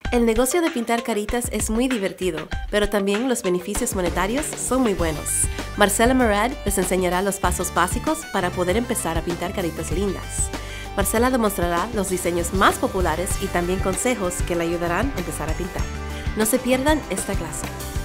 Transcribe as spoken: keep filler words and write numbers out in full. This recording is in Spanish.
El negocio de pintar caritas es muy divertido, pero también los beneficios monetarios son muy buenos. Marcela Murad les enseñará los pasos básicos para poder empezar a pintar caritas lindas. Marcela demostrará los diseños más populares y también consejos que le ayudarán a empezar a pintar. No se pierdan esta clase.